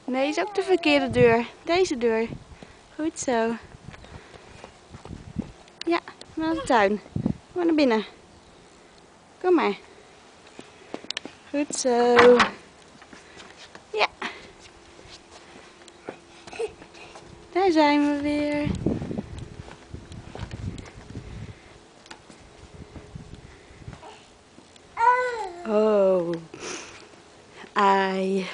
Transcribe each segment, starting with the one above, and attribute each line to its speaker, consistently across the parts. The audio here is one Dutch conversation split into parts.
Speaker 1: Nee, is ook de verkeerde deur. Deze deur. Goed zo. Ja, naar de tuin. Kom maar naar binnen. Kom maar. Goed zo. Ja. Daar zijn we weer. Oh. Ai.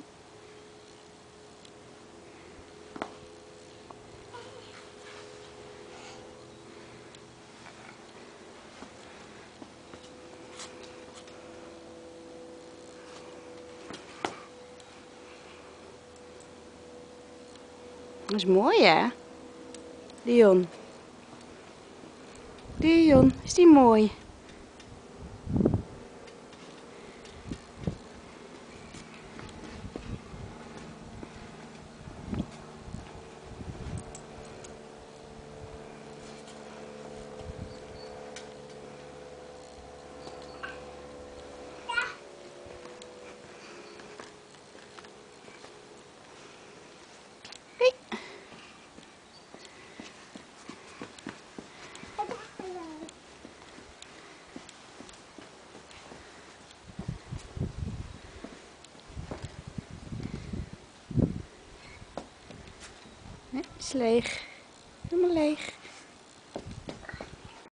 Speaker 1: Dat is mooi, hè? Dion. Dion, is die mooi? Hey. Nee, is leeg. Helemaal leeg.